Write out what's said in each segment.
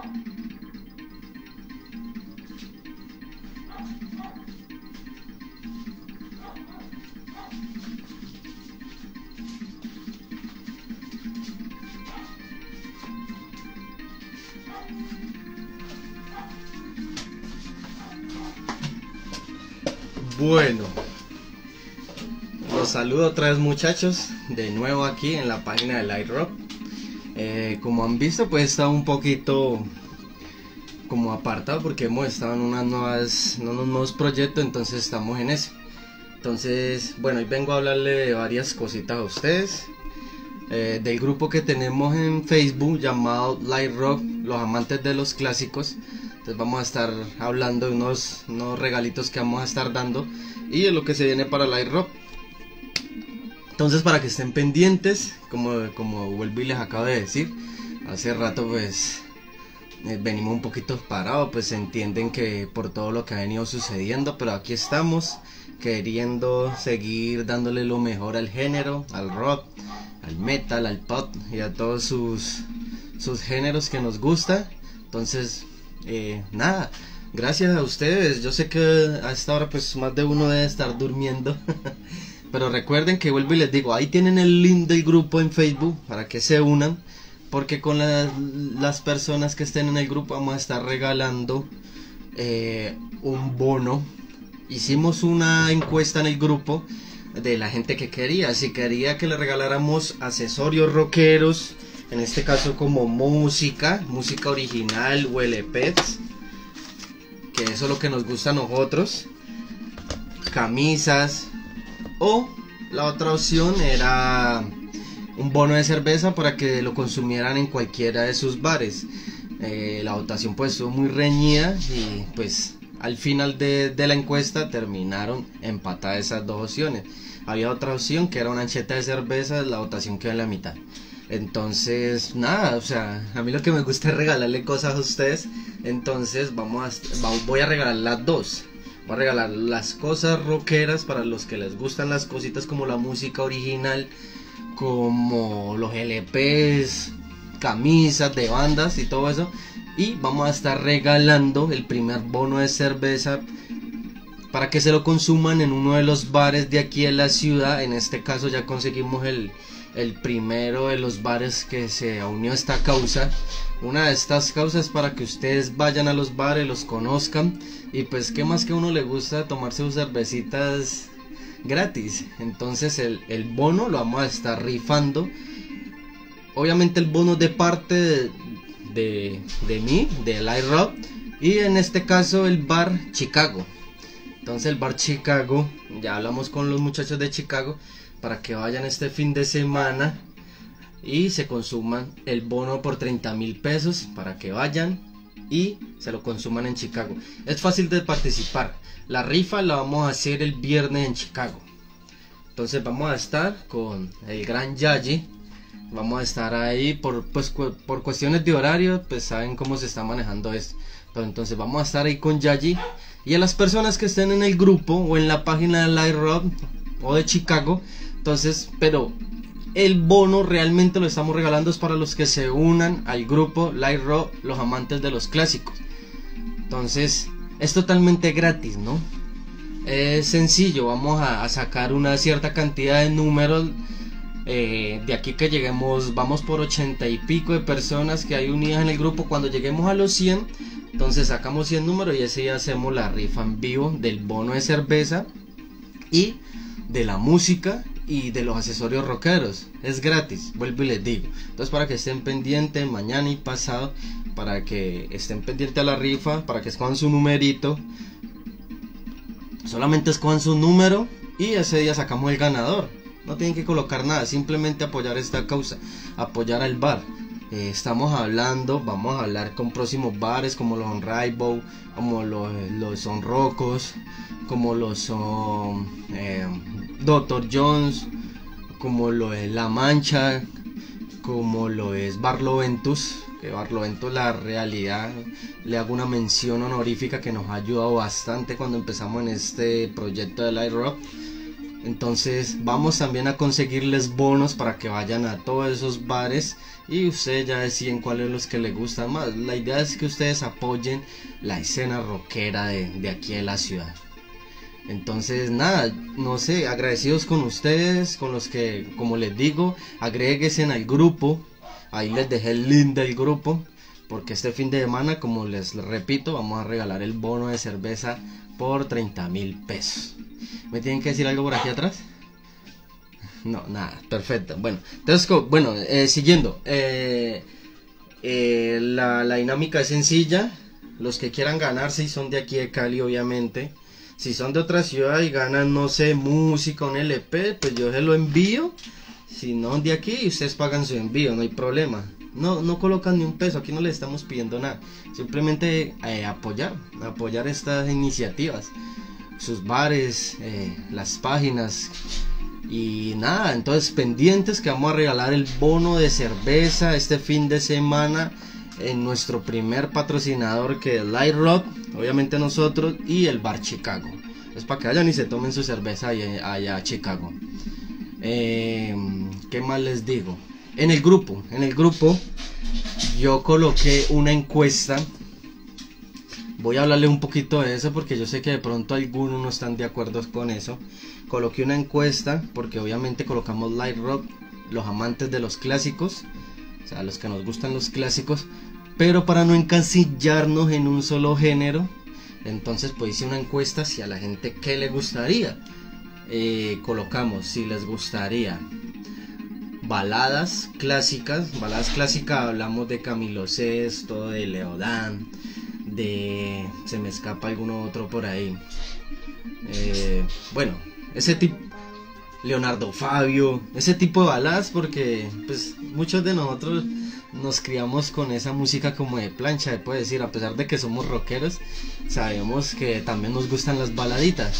Bueno, los saludo otra vez, muchachos, de nuevo aquí en la página de Light Rock. Como han visto, pues está un poquito como apartado porque hemos estado en unos nuevos proyectos, entonces estamos en eso. Entonces, bueno, hoy vengo a hablarle de varias cositas a ustedes, del grupo que tenemos en Facebook llamado Light Rock, los amantes de los clásicos. Entonces vamos a estar hablando de unos regalitos que vamos a estar dando y de lo que se viene para Light Rock. Entonces, para que estén pendientes, como vuelvo y les acabo de decir, hace rato pues venimos un poquito parados, pues entienden que por todo lo que ha venido sucediendo, pero aquí estamos queriendo seguir dándole lo mejor al género, al rock, al metal, al pop y a todos sus géneros que nos gusta. Entonces, nada, gracias a ustedes. Yo sé que a esta hora pues más de uno debe estar durmiendo pero recuerden que vuelvo y les digo, ahí tienen el link del grupo en Facebook para que se unan, porque con las personas que estén en el grupo vamos a estar regalando un bono. Hicimos una encuesta en el grupo de la gente que quería, si quería que le regaláramos accesorios rockeros, en este caso como música original o LPs, que eso es lo que nos gusta a nosotros, camisas, o la otra opción era un bono de cerveza para que lo consumieran en cualquiera de sus bares. La votación pues estuvo muy reñida y pues al final de la encuesta terminaron empatadas esas dos opciones. Había otra opción que era una ancheta de cerveza, la votación quedó en la mitad. Entonces nada, o sea, a mí lo que me gusta es regalarle cosas a ustedes. Entonces voy a regalar las dos. Voy a regalar las cosas rockeras para los que les gustan las cositas como la música original, como los LPs, camisas de bandas y todo eso. Y vamos a estar regalando el primer bono de cerveza para que se lo consuman en uno de los bares de aquí en la ciudad. En este caso ya conseguimos el primero de los bares que se unió a esta causa. Una de estas causas para que ustedes vayan a los bares, los conozcan y pues qué más que a uno le gusta tomarse sus cervecitas gratis. Entonces el bono lo vamos a estar rifando. Obviamente el bono de parte de mí, de Light Rock, y en este caso el bar Chicago. Entonces el bar Chicago, ya hablamos con los muchachos de Chicago para que vayan este fin de semana y se consuman el bono por 30.000 pesos para que vayan y se lo consuman en Chicago. Es fácil de participar. La rifa la vamos a hacer el viernes en Chicago. Entonces vamos a estar con el gran Yayi. Vamos a estar ahí por cuestiones de horario, pues saben cómo se está manejando esto. Pero entonces vamos a estar ahí con Yayi. Y a las personas que estén en el grupo o en la página de Light Rock o de Chicago, entonces, pero el bono realmente lo estamos regalando es para los que se unan al grupo Light Rock, los amantes de los clásicos. Entonces es totalmente gratis, ¿no? Es sencillo, vamos a sacar una cierta cantidad de números. De aquí que lleguemos, vamos por 80 y pico de personas que hay unidas en el grupo. Cuando lleguemos a los 100, entonces sacamos 100 números y ese día hacemos la rifa en vivo del bono de cerveza y de la música y de los accesorios rockeros. Es gratis, vuelvo y les digo. Entonces para que estén pendientes mañana y pasado, para que estén pendientes a la rifa, para que escojan su numerito. Solamente escojan su número y ese día sacamos el ganador. No tienen que colocar nada, simplemente apoyar esta causa, apoyar al bar. Vamos a hablar con próximos bares como los Son Rainbow, como los Son Rocos, como los Son Dr. Jones, como lo es La Mancha, como lo es Barloventus, que Barloventus la realidad le hago una mención honorífica que nos ha ayudado bastante cuando empezamos en este proyecto de Light Rock. Entonces vamos también a conseguirles bonos para que vayan a todos esos bares y ustedes ya deciden cuáles los que les gustan más. La idea es que ustedes apoyen la escena rockera de aquí de la ciudad. Entonces nada, no sé, agradecidos con ustedes, con los que, como les digo, agréguense al grupo. Ahí les dejé el link del grupo, porque este fin de semana, como les repito, vamos a regalar el bono de cerveza por 30.000 pesos. ¿Me tienen que decir algo por aquí atrás? No, nada, perfecto. Bueno, entonces, siguiendo. La dinámica es sencilla. Los que quieran ganar, si son de aquí de Cali, obviamente. Si son de otra ciudad y ganan, no sé, música, un LP, pues yo se lo envío. Si no de aquí, ustedes pagan su envío, no hay problema. No colocan ni un peso, aquí no les estamos pidiendo nada. Simplemente apoyar estas iniciativas. Sus bares, las páginas. Y nada, entonces pendientes que vamos a regalar el bono de cerveza este fin de semana en nuestro primer patrocinador, que es Light Rock, obviamente nosotros, y el Bar Chicago. Es para que vayan y se tomen su cerveza allá a Chicago. ¿Qué más les digo? En el grupo yo coloqué una encuesta. Voy a hablarle un poquito de eso porque yo sé que de pronto algunos no están de acuerdo con eso. Coloqué una encuesta porque obviamente colocamos Light Rock, los amantes de los clásicos, o sea, los que nos gustan los clásicos, pero para no encasillarnos en un solo género, entonces pues hice una encuesta si a la gente qué le gustaría. Colocamos si les gustaría baladas clásicas hablamos de Camilo Sesto, de Leodán, se me escapa alguno otro por ahí, bueno, ese tipo, Leonardo Fabio, ese tipo de baladas, porque pues muchos de nosotros nos criamos con esa música como de plancha, se puede decir, a pesar de que somos rockeros, sabemos que también nos gustan las baladitas.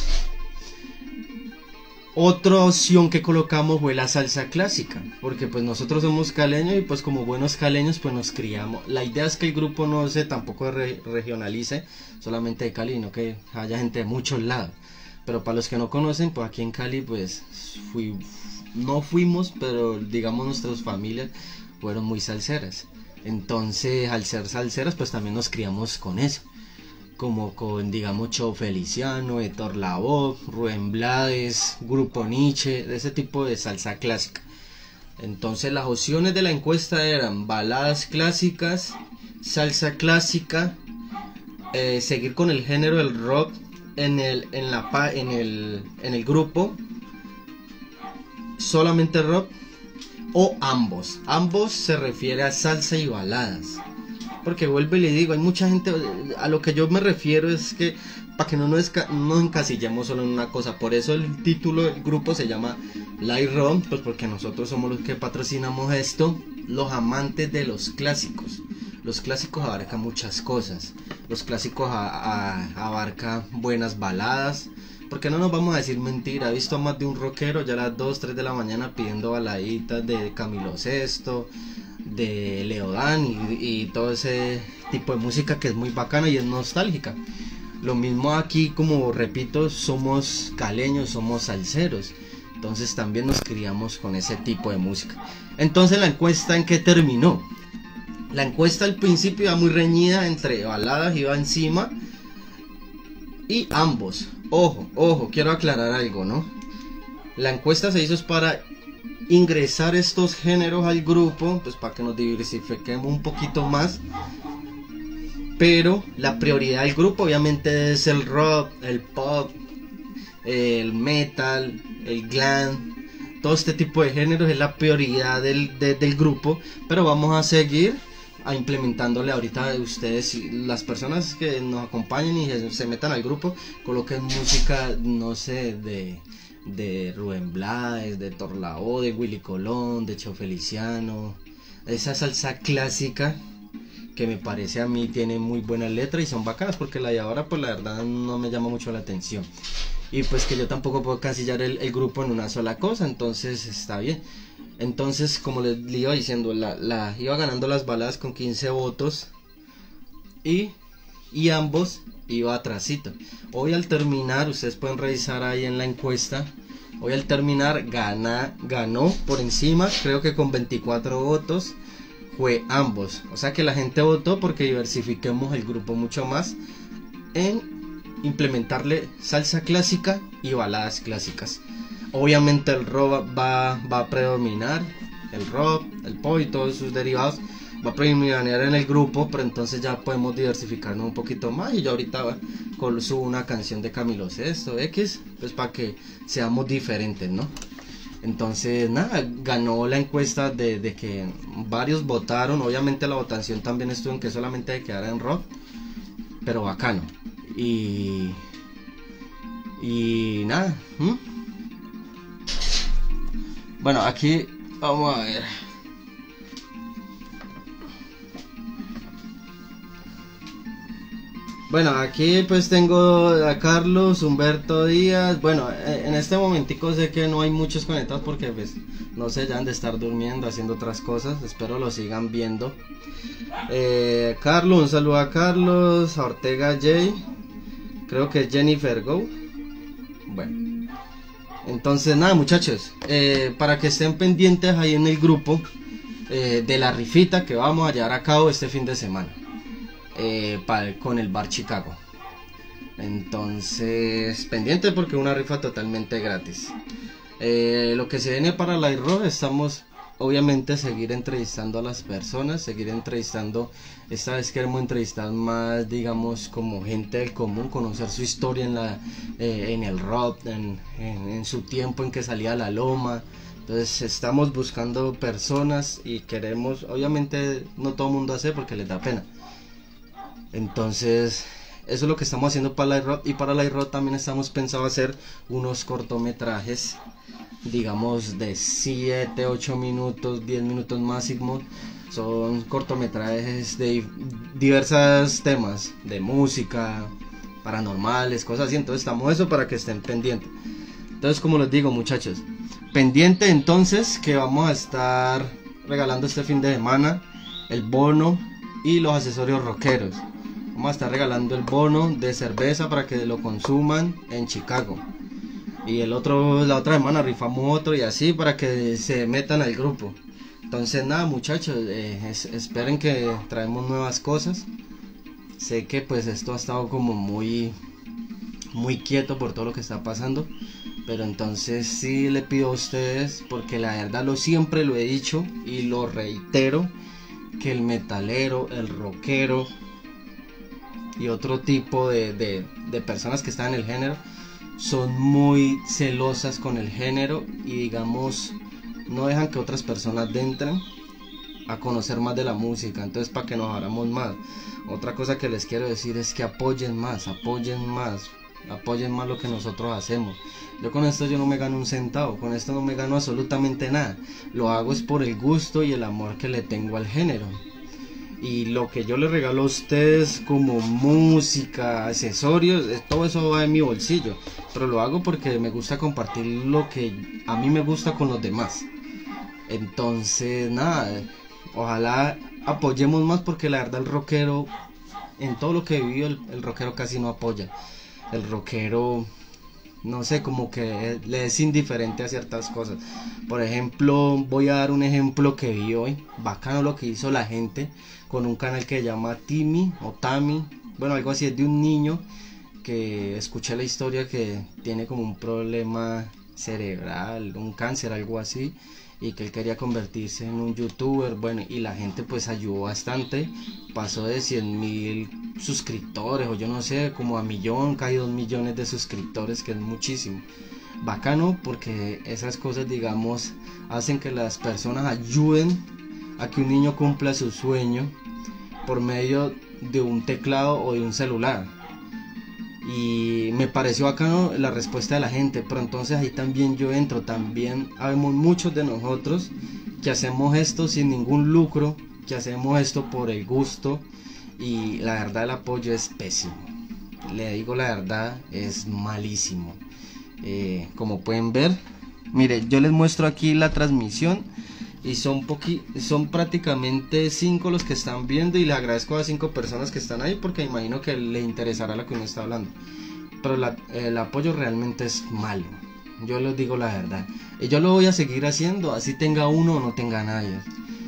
Otra opción que colocamos fue la salsa clásica, porque pues nosotros somos caleños y pues como buenos caleños pues nos criamos. La idea es que el grupo no se tampoco regionalice solamente de Cali, sino que haya gente de muchos lados. Pero para los que no conocen, pues aquí en Cali pues no fuimos, pero digamos nuestras familias fueron muy salseras. Entonces al ser salseras pues también nos criamos con eso. Como con, digamos, Cho Feliciano, Héctor Lavoe, Rubén Blades, Grupo Nietzsche, de ese tipo de salsa clásica. Entonces las opciones de la encuesta eran baladas clásicas, salsa clásica, seguir con el género del rock en el grupo, solamente rock, o ambos. Ambos se refiere a salsa y baladas. Porque vuelvo y le digo, hay mucha gente, a lo que yo me refiero es que para que no nos encasillemos solo en una cosa. Por eso el título del grupo se llama Light Rock, pues porque nosotros somos los que patrocinamos esto, los amantes de los clásicos. Los clásicos abarcan muchas cosas. Los clásicos abarcan buenas baladas. Porque no nos vamos a decir mentira, he visto a más de un rockero ya a las 2, 3 de la mañana pidiendo baladitas de Camilo Sesto, de Leodán y todo ese tipo de música que es muy bacana y es nostálgica. Lo mismo aquí, como repito, somos caleños, somos salseros, entonces también nos criamos con ese tipo de música. Entonces la encuesta, ¿en qué terminó? La encuesta al principio iba muy reñida entre baladas, iba encima, y ambos. Ojo, quiero aclarar algo, ¿no? La encuesta se hizo es para ingresar estos géneros al grupo, pues para que nos diversifiquemos un poquito más. Pero la prioridad del grupo obviamente es el rock, el pop, el metal, el glam. Todo este tipo de géneros es la prioridad del grupo. Pero vamos a seguir implementándole ahorita a ustedes, las personas que nos acompañen y se metan al grupo, coloquen música, no sé, de Rubén Blades, de Héctor Lavoe, de Willy Colón, de Cho Feliciano, esa salsa clásica que me parece a mí tiene muy buenas letras y son bacanas, porque la de ahora pues la verdad no me llama mucho la atención, y pues que yo tampoco puedo casillar el grupo en una sola cosa, entonces está bien. Entonces, como les iba diciendo, iba ganando las baladas con 15 votos y ambos iba atrasito. Hoy al terminar, ustedes pueden revisar ahí en la encuesta, Hoy al terminar ganó por encima, creo que con 24 votos, fue ambos. O sea que la gente votó porque diversifiquemos el grupo mucho más en implementarle salsa clásica y baladas clásicas. Obviamente el rock va a predominar, el rock, el pop y todos sus derivados va a predominar en el grupo, pero entonces ya podemos diversificarnos un poquito más. Y yo ahorita subo una canción de Camilo Sesto X, pues para que seamos diferentes, ¿no? Entonces nada, ganó la encuesta de que varios votaron. Obviamente la votación también estuvo en que solamente quedara en rock, pero bacano. Y nada. Bueno, aquí vamos a ver. Bueno, aquí pues tengo a Carlos, Humberto Díaz. Bueno, en este momentico sé que no hay muchos conectados porque pues no sé, ya han de estar durmiendo, haciendo otras cosas. Espero lo sigan viendo. Carlos, un saludo a Carlos, a Ortega J. Creo que es Jennifer Go. Bueno. Entonces nada muchachos, para que estén pendientes ahí en el grupo de la rifita que vamos a llevar a cabo este fin de semana con el Bar Chicago. Entonces pendientes porque es una rifa totalmente gratis. Lo que se viene para la IRO, estamos obviamente seguir entrevistando a las personas, seguir entrevistando. Esta vez queremos entrevistar más, digamos, como gente del común, conocer su historia en el rock, en su tiempo en que salía a la loma. Entonces estamos buscando personas y queremos, obviamente no todo el mundo hace porque les da pena. Entonces eso es lo que estamos haciendo para la IRO, y para la IRO también estamos pensando hacer unos cortometrajes, digamos de 7, 8 minutos, 10 minutos máximo. Son cortometrajes de diversos temas, de música, paranormales, cosas así. Entonces estamos eso para que estén pendientes. Entonces, como les digo muchachos, pendiente entonces que vamos a estar regalando este fin de semana el bono y los accesorios rockeros. Vamos a estar regalando el bono de cerveza para que lo consuman en Chicago. Y la otra semana rifamos otro y así para que se metan al grupo. Entonces nada muchachos, esperen que traemos nuevas cosas. Sé que pues esto ha estado como muy quieto por todo lo que está pasando, pero entonces sí le pido a ustedes, porque la verdad siempre lo he dicho y lo reitero, que el metalero, el rockero y otro tipo de personas que están en el género son muy celosas con el género y digamos no dejan que otras personas entren a conocer más de la música. Entonces para que nos abramos más. Otra cosa que les quiero decir es que apoyen más lo que nosotros hacemos. Yo con esto yo no me gano un centavo, con esto no me gano absolutamente nada. Lo hago es por el gusto y el amor que le tengo al género. Y lo que yo les regalo a ustedes como música, accesorios, todo eso va en mi bolsillo. Pero lo hago porque me gusta compartir lo que a mí me gusta con los demás. Entonces nada, ojalá apoyemos más, porque la verdad el rockero, en todo lo que he vivido, el rockero casi no apoya. El rockero, no sé, como que le es indiferente a ciertas cosas. Por ejemplo, voy a dar un ejemplo que vi hoy, bacano lo que hizo la gente con un canal que se llama Timmy o Tami, bueno algo así, es de un niño que escuché la historia que tiene como un problema cerebral, un cáncer, algo así, y que él quería convertirse en un youtuber. Bueno, y la gente pues ayudó bastante, pasó de 100.000 suscriptores o yo no sé, como a millón, casi 2 millones de suscriptores, que es muchísimo. Bacano, porque esas cosas digamos hacen que las personas ayuden a que un niño cumpla su sueño por medio de un teclado o de un celular. Y me pareció bacano la respuesta de la gente, pero entonces ahí también yo entro, también habemos muchos de nosotros que hacemos esto sin ningún lucro, que hacemos esto por el gusto, y la verdad el apoyo es pésimo, le digo la verdad, es malísimo. Como pueden ver, mire, yo les muestro aquí la transmisión y son prácticamente 5 los que están viendo, y le agradezco a 5 personas que están ahí porque imagino que le interesará lo que uno está hablando, pero el apoyo realmente es malo, yo les digo la verdad. Y yo lo voy a seguir haciendo, así tenga uno o no tenga nadie.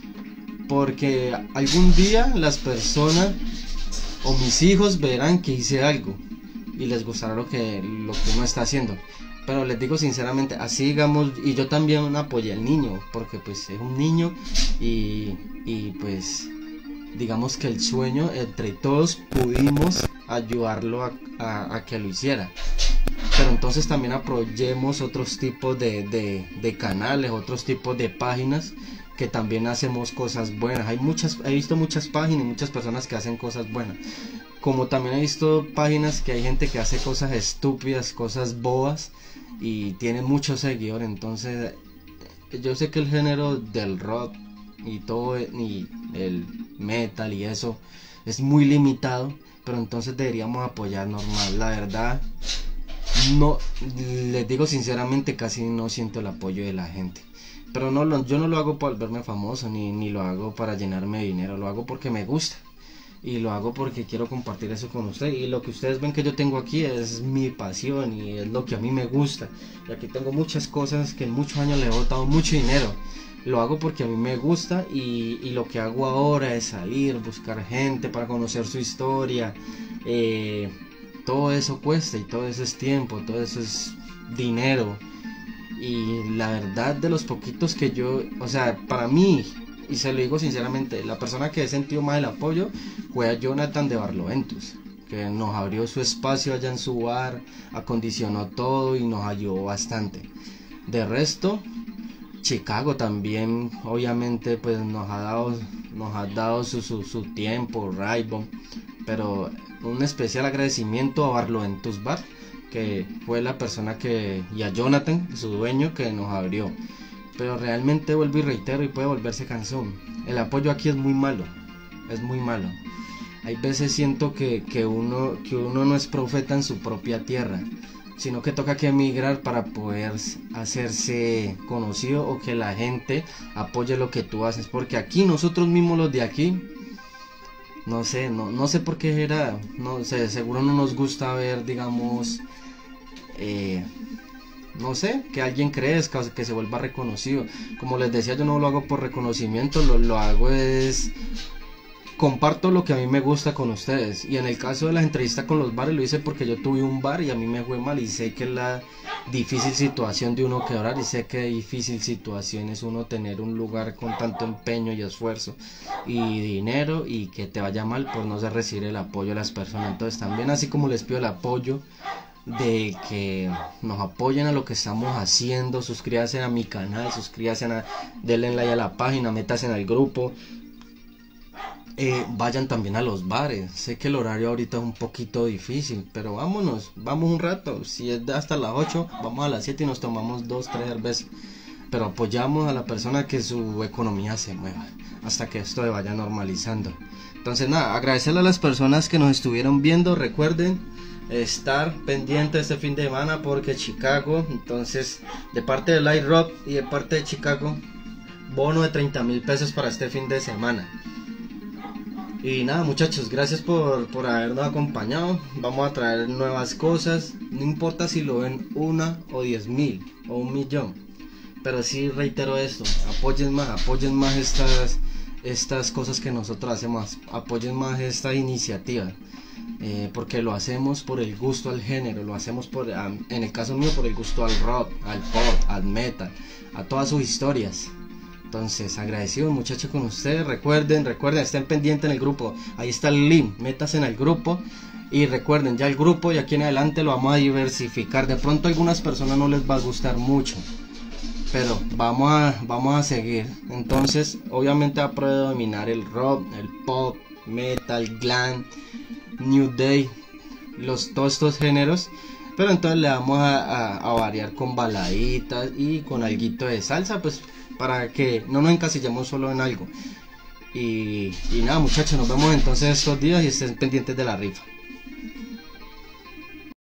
Porque algún día las personas o mis hijos verán que hice algo y les gustará lo que uno está haciendo. Pero les digo sinceramente, así digamos, y yo también apoyé al niño, porque pues es un niño y pues digamos que el sueño, entre todos pudimos ayudarlo a que lo hiciera. Pero entonces también apoyemos otros tipos de canales, otros tipos de páginas que también hacemos cosas buenas. He visto muchas páginas y muchas personas que hacen cosas buenas. Como también he visto páginas que hay gente que hace cosas estúpidas, cosas bobas y tiene muchos seguidores. Entonces yo sé que el género del rock y todo y el metal y eso es muy limitado, pero entonces deberíamos apoyar normal. La verdad, no, les digo sinceramente, casi no siento el apoyo de la gente. Pero yo no lo hago para verme famoso, ni lo hago para llenarme de dinero, lo hago porque me gusta. Y lo hago porque quiero compartir eso con ustedes. Y lo que ustedes ven que yo tengo aquí es mi pasión y es lo que a mí me gusta. Y aquí tengo muchas cosas que en muchos años le he botado mucho dinero. Lo hago porque a mí me gusta y lo que hago ahora es salir, buscar gente para conocer su historia. Todo eso cuesta y todo eso es tiempo, todo eso es dinero. Y la verdad, de los poquitos que yo, o sea, para mí, y se lo digo sinceramente, la persona que he sentido más el apoyo fue a Jonathan de Barloventus, que nos abrió su espacio allá en su bar, acondicionó todo y nos ayudó bastante. De resto, Chicago también, obviamente, pues nos ha dado su tiempo, Raybon, pero un especial agradecimiento a Barloventus Bar, que fue la persona y a Jonathan, su dueño, que nos abrió. Pero realmente vuelvo y reitero y puede volverse cansón. El apoyo aquí es muy malo, es muy malo. Hay veces siento que uno no es profeta en su propia tierra, sino que toca que emigrar para poder hacerse conocido o que la gente apoye lo que tú haces. Porque aquí nosotros mismos los de aquí, no sé por qué era, no sé, seguro no nos gusta ver, digamos, no sé, que alguien crezca, que se vuelva reconocido. Como les decía, yo no lo hago por reconocimiento, lo hago es comparto lo que a mí me gusta con ustedes. Y en el caso de las entrevistas con los bares, lo hice porque yo tuve un bar y a mí me fue mal, y sé que es la difícil situación de uno quebrar, y sé que difícil situación es uno tener un lugar con tanto empeño y esfuerzo y dinero, y que te vaya mal por no recibir el apoyo de las personas. Entonces también, así como les pido el apoyo de que nos apoyen a lo que estamos haciendo, suscríbanse a mi canal, denle like a la página, métanse en el grupo, vayan también a los bares. Sé que el horario ahorita es un poquito difícil, pero vamos un rato. Si es hasta las 8, vamos a las 7 y nos tomamos 2, 3 cervezas, pero apoyamos a la persona, que su economía se mueva hasta que esto se vaya normalizando. Entonces nada, agradecerle a las personas que nos estuvieron viendo. Recuerden estar pendiente este fin de semana porque Chicago, entonces de parte de Light Rock y de parte de Chicago, bono de 30,000 pesos para este fin de semana. Y nada, muchachos, gracias por habernos acompañado. Vamos a traer nuevas cosas, no importa si lo ven 1 o 10,000 o 1,000,000, pero sí reitero esto: apoyen más estas cosas que nosotros hacemos, apoyen más esta iniciativa. Porque lo hacemos por el gusto al género, lo hacemos en el caso mío, por el gusto al rock, al pop, al metal, a todas sus historias. Entonces, agradecido, muchachos, con ustedes. Recuerden, estén pendientes en el grupo, ahí está el link, métanse en el grupo. Y recuerden, ya el grupo y aquí en adelante lo vamos a diversificar. De pronto a algunas personas no les va a gustar mucho, pero vamos a seguir. Entonces, obviamente va a predominar el rock, el pop, metal, glam, new day, todos estos géneros, pero entonces le vamos a variar con baladitas y con alguito de salsa, pues para que no nos encasillemos solo en algo. Y nada, muchachos, nos vemos entonces estos días y estén pendientes de la rifa.